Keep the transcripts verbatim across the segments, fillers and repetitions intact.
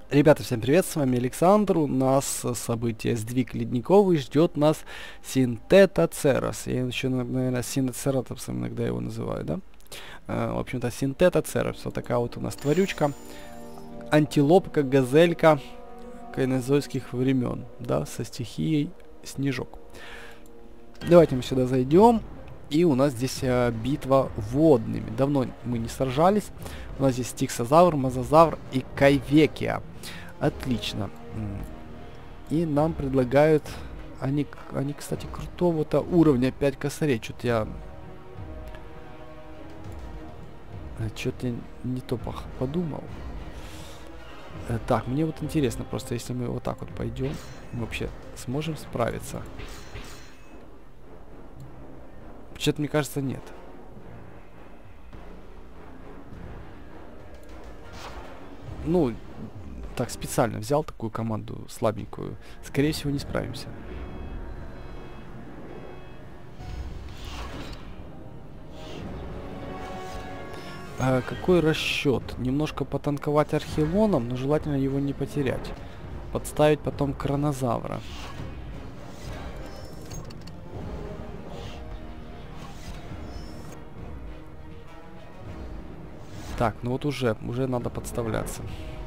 Ребята, всем привет, с вами Александр. У нас э, событие сдвиг ледниковый, ждет нас Синтетоцерос. Я еще, наверное, Синтецератопсом иногда его называю, да? Э, в общем-то, Синтетоцерос. Вот такая вот у нас тварючка. Антилопка, газелька кайнозойских времен, да, со стихией снежок. Давайте мы сюда зайдем. И у нас здесь э, битва водными. Давно мы не сражались. У нас здесь Стиксозавр, Мозазавр и Кайвекия. Отлично. И нам предлагают... Они, они кстати, крутого-то уровня пять косарей. Что-то я... Что-то не то подумал. Э, так, мне вот интересно, просто если мы вот так вот пойдем, мы вообще сможем справиться? Что-то, мне кажется, нет. Ну, так, специально взял такую команду слабенькую. Скорее всего, не справимся. А какой расчет? Немножко потанковать архилоном, но желательно его не потерять. Подставить потом Кронозавра. Так, ну вот уже, уже надо подставляться.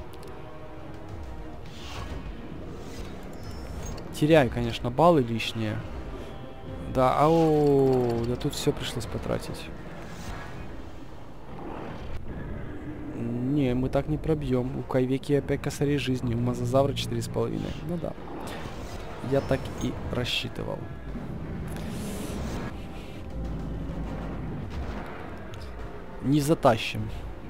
Теряю, конечно, баллы лишние. Да, ау, да тут все пришлось потратить. Не, мы так не пробьем. У Кайвеки опять косарей жизни, у Мозазавра четыре с половиной. Ну да. Я так и рассчитывал. Не затащим.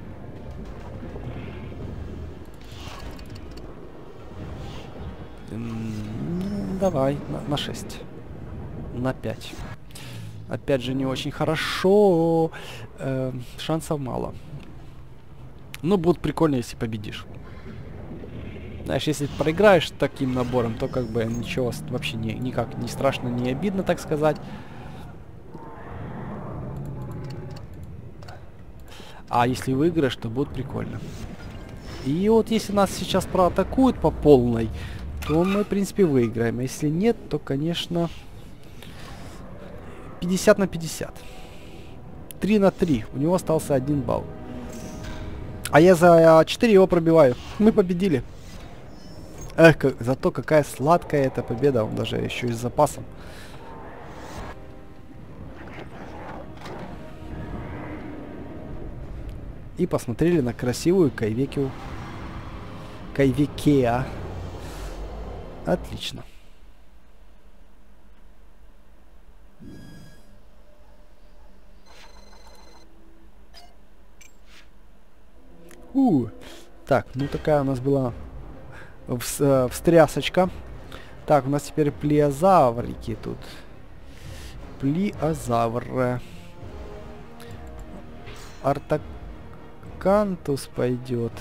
Ну, давай, на, на шесть. На пять. Опять же, не очень хорошо. Э, шансов мало. Ну, будет прикольно, если победишь. Знаешь, если проиграешь таким набором, то как бы ничего вообще не, никак не страшно, не обидно, так сказать. А если выиграешь, то будет прикольно. И вот если нас сейчас проатакуют по полной, то мы, в принципе, выиграем. А если нет, то, конечно, пятьдесят на пятьдесят. три на три. У него остался один балл. А я за четыре его пробиваю. Мы победили. Эх, как, зато какая сладкая эта победа. Он даже еще и с запасом. И посмотрели на красивую Кайвекию. Кайвекеа. Отлично. У, так, ну такая у нас была вс э, встрясочка. Так, у нас теперь плеозаврики тут. Плеозавры. Артакантус пойдет.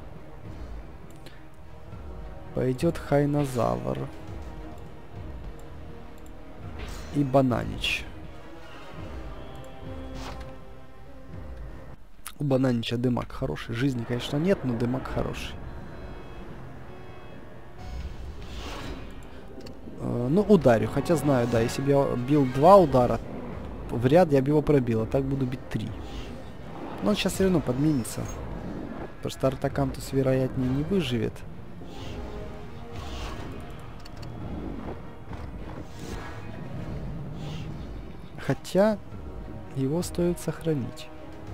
Пойдет Хайнозавр. И Бананич. У Бананича дымак хороший. Жизни, конечно, нет, но дымак хороший. Э, ну, ударю. Хотя знаю, да, если бы я бил два удара в ряд, я бы его пробил. А так буду бить три. Но он сейчас все равно подменится. Потому что Артакантус, вероятнее, не выживет. Хотя его стоит сохранить.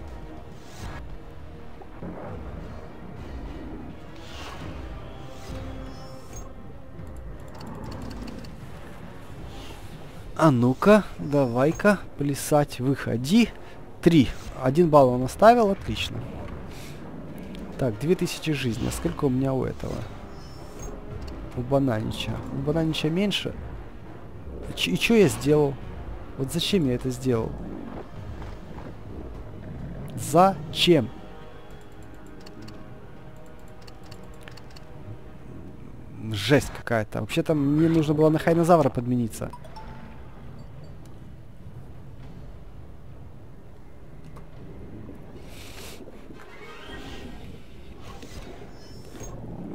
А ну-ка, давай-ка плясать, выходи. Три. Один балл он оставил, отлично. Так, две тысячи жизни. А сколько у меня у этого? У Бананича. У Бананича меньше. Ч и что я сделал? Вот зачем я это сделал? Зачем? Жесть какая-то. Вообще-то мне нужно было на Хайнозавра подмениться.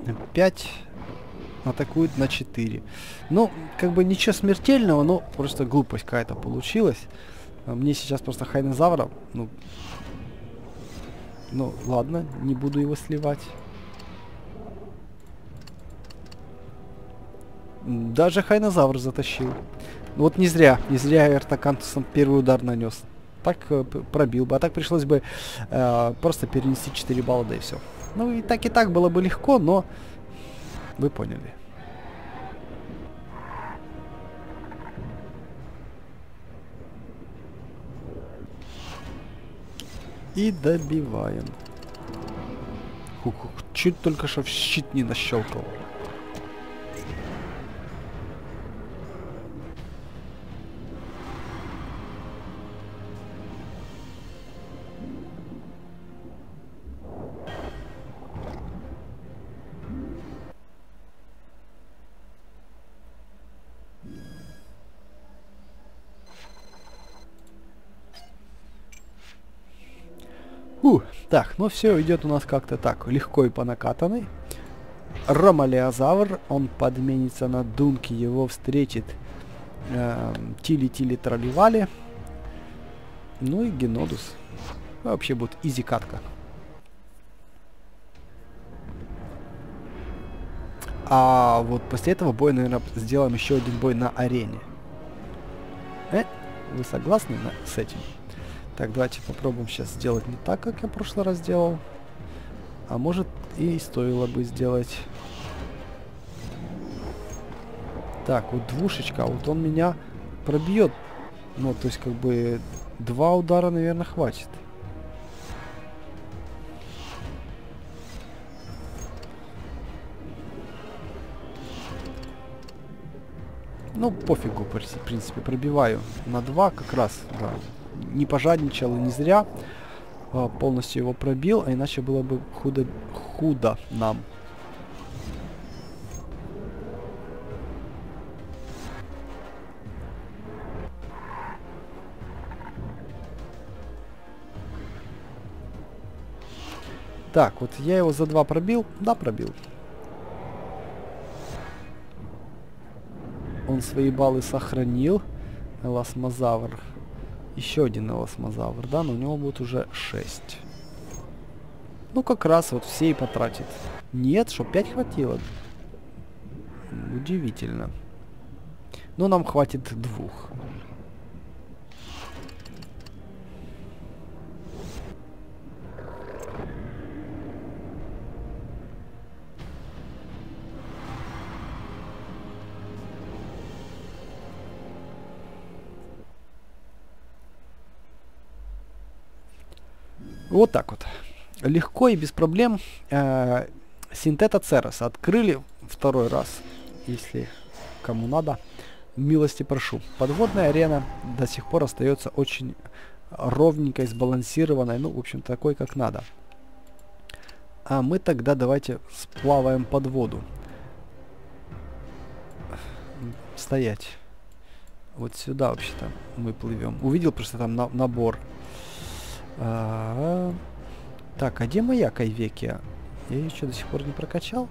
пять. Атакует на четыре. Ну, как бы ничего смертельного, но просто глупость какая-то получилась. Мне сейчас просто хайнозавра, ну... Ну, ладно, не буду его сливать. Даже хайнозавр затащил. Вот не зря, не зря Артакантусом первый удар нанес. Так э, пробил бы, а так пришлось бы э, просто перенести четыре балла, да и все. Ну и так и так было бы легко, но вы поняли. И добиваем. Хух-хух, чуть только что в щит не нащелкал. Фу, так, ну все идет у нас как-то так, легко и по накатанной. Ромалеозавр, он подменится на Дунки, его встретит э, Тили-Тили-Траливали. Ну и Генодус. Вообще будет изи катка. А вот после этого боя, наверное, сделаем еще один бой на арене. Э, вы согласны на, с этим? Так, давайте попробуем сейчас сделать не так, как я в прошлый раз делал. А может и стоило бы сделать. Так, вот двушечка, вот он меня пробьет. Ну, то есть как бы два удара, наверное, хватит. Ну, пофигу, в принципе, пробиваю на два как раз, да. Не пожадничал и не зря. А, полностью его пробил, а иначе было бы худо, худо нам. Так, вот я его за два пробил. Да, пробил. Он свои баллы сохранил. Эласмозавр. Еще один эласмозавр, да, но у него будет уже шесть. Ну, как раз вот все и потратит. Нет, что, пять хватило? Удивительно. Но нам хватит двух. Вот так вот. Легко и без проблем э, Синтета Церос открыли второй раз, если кому надо. Милости прошу. Подводная арена до сих пор остается очень ровненькой, сбалансированной, ну, в общем, такой, как надо. А мы тогда давайте сплаваем под воду. Стоять. Вот сюда вообще-то мы плывем. Увидел просто там на набор. А -а -а. Так, а где моя Кайвекия? Я ее что, до сих пор не прокачал?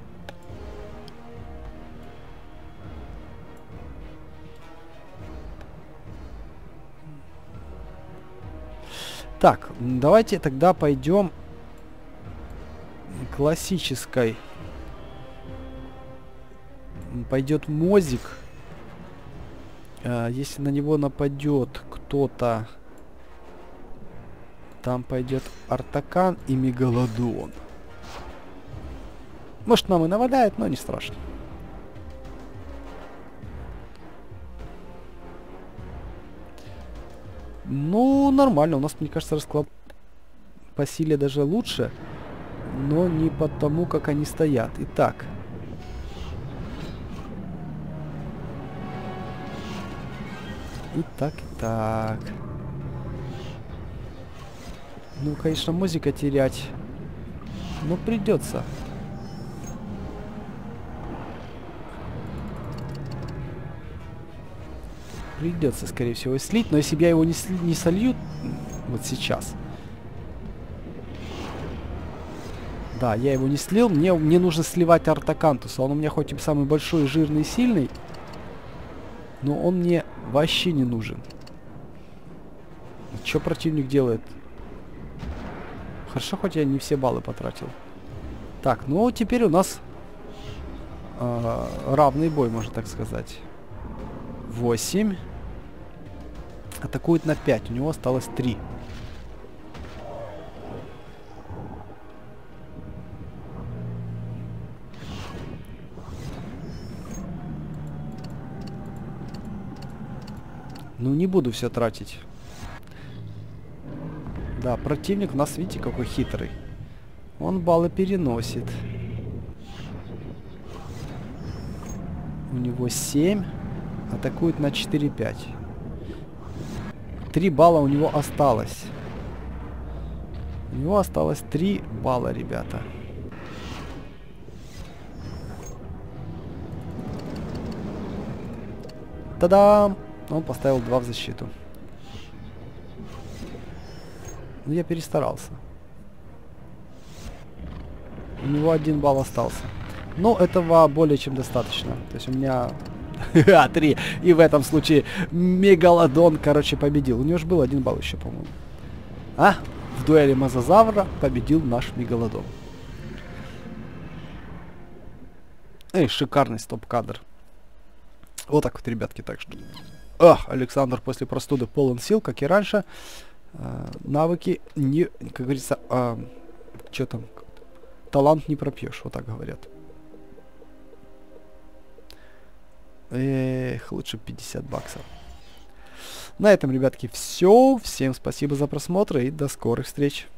Так, давайте тогда пойдем классической. Пойдет Мозик. А, если на него нападет кто-то, там пойдет Артакан и Мегалодон. Может, нам и наваляет, но не страшно. Ну, нормально. У нас, мне кажется, расклад по силе даже лучше. Но не потому, как они стоят. Итак. Итак, итак. Ну, конечно, Мозика терять. Но придется. Придется, скорее всего, слить. Но если бы я его не, не солью вот сейчас. Да, я его не слил. Мне, мне нужно сливать Артакантуса. Он у меня хоть и самый большой, жирный и сильный, но он мне вообще не нужен. Что противник делает? Хорошо, хоть я не все баллы потратил. Так, ну теперь у нас э, равный бой, можно так сказать. восемь. Атакует на пять. У него осталось три. Ну, не буду все тратить. Да, противник у нас, видите, какой хитрый. Он баллы переносит. У него семь. Атакует на четыре пять. три балла у него осталось. У него осталось три балла, ребята. Та-дам! Он поставил два в защиту. Но я перестарался. У него один балл остался. Но этого более чем достаточно. То есть у меня... А, три. И в этом случае Мегалодон, короче, победил. У него же был один балл еще, по-моему. А? В дуэли Мозазавра победил наш Мегалодон. Эй, шикарный стоп-кадр. Вот так вот, ребятки, так что... Ах, Александр после простуды полон сил, как и раньше. Э, навыки не, как говорится, э, что там, талант не пропьешь, вот так говорят. Эх, лучше пятьдесят баксов. На этом, ребятки, все. Всем спасибо за просмотр и до скорых встреч.